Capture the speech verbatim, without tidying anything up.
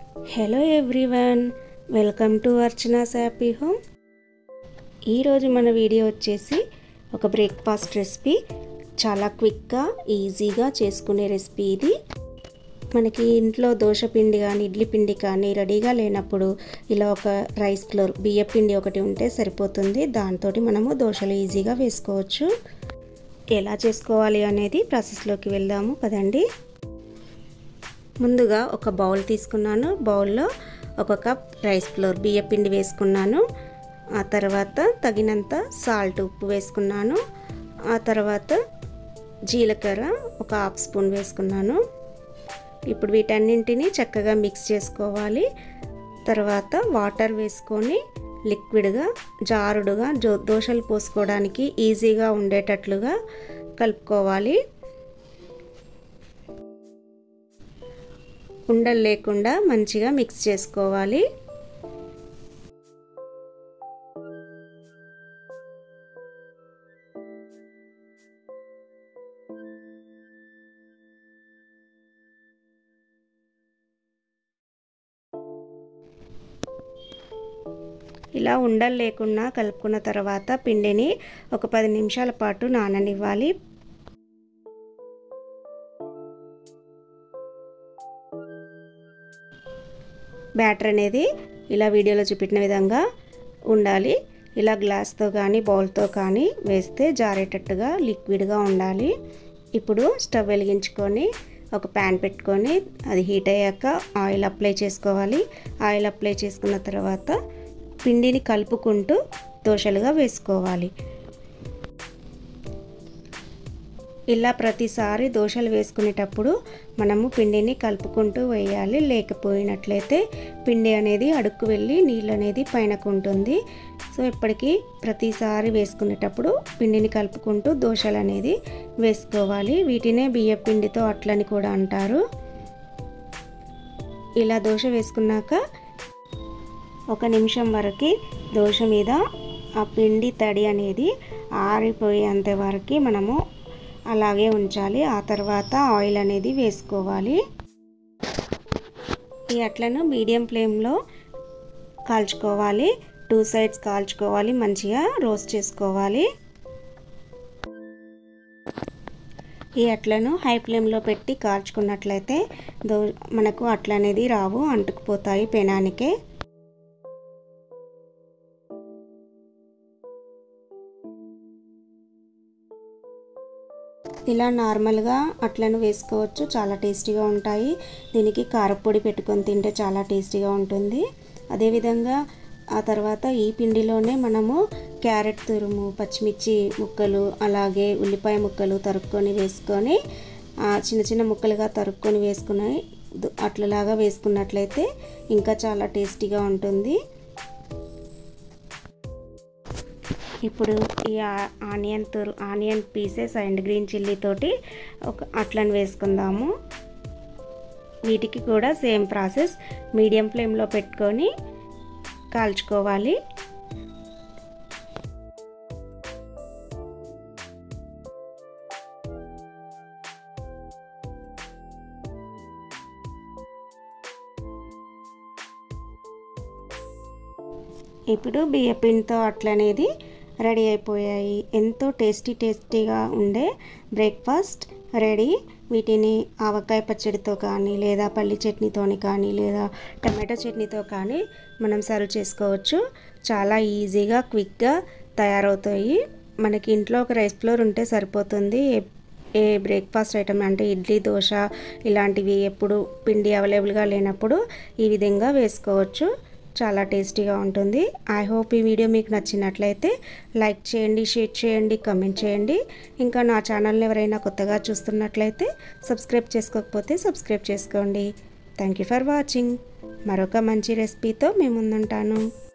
Hello everyone, welcome to Archana's happy home. ఈరోజు మన video వచ్చేసి ఒక బ్రేక్ఫాస్ట్ రెసిపీ. చాలా క్విక్గా ఈజీగా చేసుకునే రెసిపీ ఇది. మనకి ఇంట్లో దోశ పిండి కానీ ఇడ్లీ పిండి కానీ రెడీగా లేనప్పుడు ఇలా ఒక రైస్ ఫ్లోర్ బియ్య పిండి ఒకటి ఉంటే సరిపోతుంది. దాంతో మనము దోశలు ఈజీగా వేసుకోవచ్చు. ఎలా చేసుకోవాలి అనేది ప్రాసెస్లోకి వెళ్దాము పదండి. ముందుగా ఒక బౌల్ తీసుకున్నాను. బౌల్లో ఒక కప్ రైస్ ఫ్లోర్ బియ్య పిండి వేసుకున్నాను. ఆ తర్వాత తగినంత సాల్ట్ ఉప్పు వేసుకున్నాను. ఆ తర్వాత జీలకర్ర ఒక హాఫ్ స్పూన్ వేసుకున్నాను. ఇప్పుడు వీటన్నింటినీ చక్కగా మిక్స్ చేసుకోవాలి. తర్వాత వాటర్ వేసుకొని లిక్విడ్గా జారుడుగా దోశలు పోసుకోవడానికి ఈజీగా ఉండేటట్లుగా కలుపుకోవాలి. ఉండలు లేకుండా మంచిగా మిక్స్ చేసుకోవాలి. ఇలా ఉండలు లేకుండా కలుపుకున్న తర్వాత పిండిని ఒక పది నిమిషాల పాటు నాననివ్వాలి. బ్యాటర్ అనేది ఇలా వీడియోలో చూపించిన విధంగా ఉండాలి. ఇలా గ్లాస్తో కానీ బౌల్తో కానీ వేస్తే జారేటట్టుగా లిక్విడ్గా ఉండాలి. ఇప్పుడు స్టవ్ వెలిగించుకొని ఒక ప్యాన్ పెట్టుకొని అది హీట్ అయ్యాక ఆయిల్ అప్లై చేసుకోవాలి. ఆయిల్ అప్లై చేసుకున్న తర్వాత పిండిని కలుపుకుంటూ దోశలుగా వేసుకోవాలి. ఇలా ప్రతిసారి దోశలు వేసుకునేటప్పుడు మనము పిండిని కలుపుకుంటూ వేయాలి. లేకపోయినట్లయితే పిండి అనేది అడుక్కు వెళ్ళి నీళ్ళు అనేది పైనకు ఉంటుంది. సో ఇప్పటికీ ప్రతిసారి వేసుకునేటప్పుడు పిండిని కలుపుకుంటూ దోశలు అనేది వేసుకోవాలి. వీటినే బియ్య పిండితో అట్లని కూడా అంటారు. ఇలా దోశ వేసుకున్నాక ఒక నిమిషం వరకు దోశ మీద ఆ పిండి తడి అనేది ఆరిపోయేంత వరకు మనము అలాగే ఉంచాలి. ఆ తర్వాత ఆయిల్ అనేది వేసుకోవాలి. ఈ అట్లను మీడియం ఫ్లేమ్లో కాల్చుకోవాలి. టూ సైడ్స్ కాల్చుకోవాలి. మంచిగా రోస్ట్ చేసుకోవాలి. ఈ అట్లను హై ఫ్లేమ్లో పెట్టి కాల్చుకున్నట్లయితే దో మనకు అట్ల అనేది రావు, అంటుకుపోతాయి పెనానికే. ఇలా నార్మల్గా అట్లను వేసుకోవచ్చు. చాలా టేస్టీగా ఉంటాయి. దీనికి కారపొడి పెట్టుకొని తింటే చాలా టేస్టీగా ఉంటుంది. అదేవిధంగా ఆ తర్వాత ఈ పిండిలోనే మనము క్యారెట్ తురుము, పచ్చిమిర్చి ముక్కలు, అలాగే ఉల్లిపాయ ముక్కలు తరుక్కొని వేసుకొని చిన్న చిన్న ముక్కలుగా తరుక్కొని వేసుకుని అట్లలాగా వేసుకున్నట్లయితే ఇంకా చాలా టేస్టీగా ఉంటుంది. ఇప్పుడు ఈ ఆనియన్ తురు onion pieces and green chilli తోటి ఒక అట్లను వేసుకుందాము. వీటికి కూడా సేమ్ ప్రాసెస్ మీడియం ఫ్లేమ్లో పెట్టుకొని కాల్చుకోవాలి. ఇప్పుడు బియ్య పిండితో అట్లనేది రెడీ అయిపోయాయి. ఎంతో టేస్టీ టేస్టీగా ఉండే బ్రేక్ఫాస్ట్ రెడీ. వీటిని ఆవకాయ పచ్చడితో కానీ లేదా పల్లి చట్నీతోని కానీ లేదా టమాటో చట్నీతో కానీ మనం సర్వ్ చేసుకోవచ్చు. చాలా ఈజీగా క్విక్గా తయారవుతాయి. మనకి ఇంట్లో ఒక రైస్ ఫ్లోర్ ఉంటే సరిపోతుంది. ఏ బ్రేక్ఫాస్ట్ ఐటమ్ అంటే ఇడ్లీ, దోశ ఇలాంటివి ఎప్పుడు పిండి అవైలబుల్గా లేనప్పుడు ఈ విధంగా వేసుకోవచ్చు. చాలా టేస్టీగా ఉంటుంది. ఐ హోప్ ఈ వీడియో మీకు నచ్చినట్లయితే లైక్ చేయండి, షేర్ చేయండి, కామెంట్ చేయండి. ఇంకా నా ఛానల్ని ఎవరైనా కొత్తగా చూస్తున్నట్లయితే సబ్స్క్రైబ్ చేసుకోకపోతే సబ్స్క్రైబ్ చేసుకోండి. Thank you for watching. మరొక మంచి రెసిపీతో మేము ముందుంటాను.